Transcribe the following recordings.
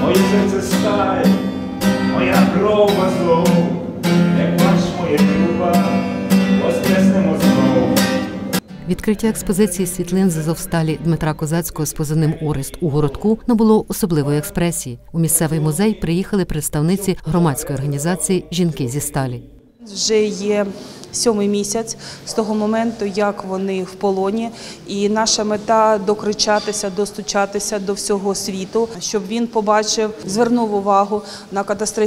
моє серце сталь, моя кров зло, як бач моя люба, воскреснемо знов. Відкриття експозиції світлин з Азовсталі Дмитра Козацького з позивним «Орест» у Городку набуло особливої експресії. У місцевий музей приїхали представниці громадської організації «Жінки зі сталі». Вже є 7-й місяць з того моменту, як вони в полоні, і наша мета – докричатися, достучатися до всього світу, щоб він побачив, звернув увагу на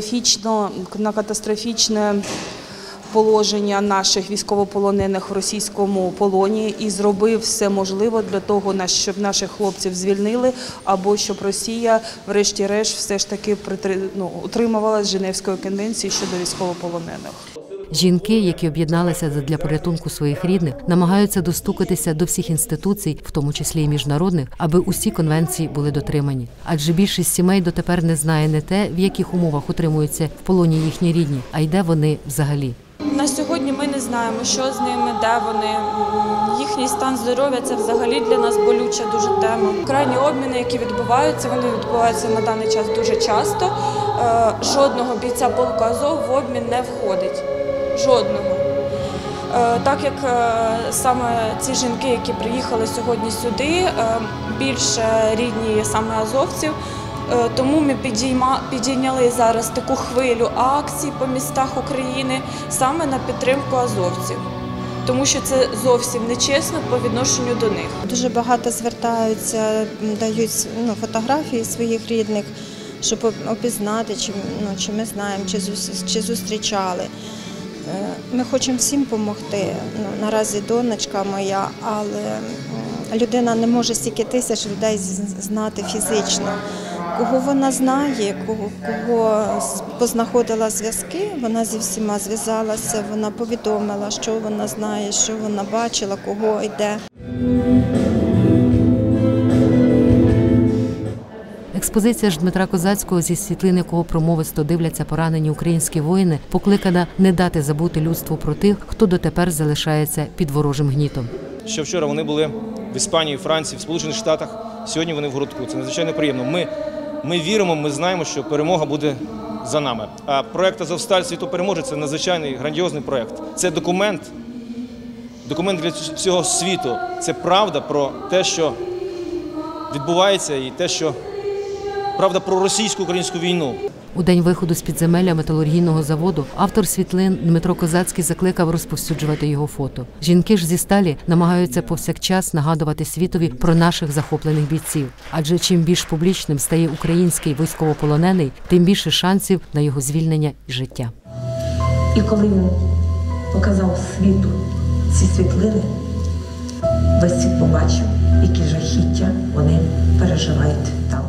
катастрофічне положення наших військовополонених в російському полоні і зробив все можливе для того, щоб наших хлопців звільнили, або щоб Росія, врешті-решт, все ж таки утримувалась Женевської конвенції щодо військовополонених. Жінки, які об'єдналися задля порятунку своїх рідних, намагаються достукатися до всіх інституцій, в тому числі і міжнародних, аби усі конвенції були дотримані. Адже більшість сімей дотепер не знає не те, в яких умовах утримуються в полоні їхні рідні, а й де вони взагалі. На сьогодні ми не знаємо, що з ними, де вони, їхній стан здоров'я – це взагалі для нас болюча дуже тема. Крайні обміни, які відбуваються, вони відбуваються на даний час дуже часто. Жодного бійця полку Азов в обмін не входить. Жодного. Так як саме ці жінки, які приїхали сьогодні сюди, більше рідні саме азовців, тому ми підійняли зараз таку хвилю акцій по містах України саме на підтримку азовців. Тому що це зовсім нечесно по відношенню до них. Дуже багато звертаються, дають фотографії своїх рідних, щоб опізнати, чи ми знаємо, чи зустрічали. Ми хочемо всім допомогти. Наразі донечка моя, але людина не може стільки тисяч людей знати фізично. Кого вона знає, кого познаходила зв'язки, вона зі всіма зв'язалася, вона повідомила, що вона знає, що вона бачила, кого йде. Експозиція ж Дмитра Козацького, зі світлин якого промовисто дивляться поранені українські воїни, покликана не дати забути людству про тих, хто дотепер залишається під ворожим гнітом. Ще вчора вони були в Іспанії, Франції, в Сполучених Штатах, сьогодні вони в Городку. Це надзвичайно приємно. Ми віримо, ми знаємо, що перемога буде за нами. А проєкт «Азовсталь. Світло переможе» – це надзвичайний, грандіозний проєкт. Це документ для всього світу. Це правда про те, що відбувається, і те, що правда про російсько-українську війну. У день виходу з підземелля металургійного заводу автор світлин Дмитро Козацький закликав розповсюджувати його фото. Жінки ж зі сталі намагаються повсякчас нагадувати світові про наших захоплених бійців. Адже чим більш публічним стає український військовополонений, тим більше шансів на його звільнення і життя. І коли він показав світу ці світлини, весь світ побачив, які жахіття вони переживають там.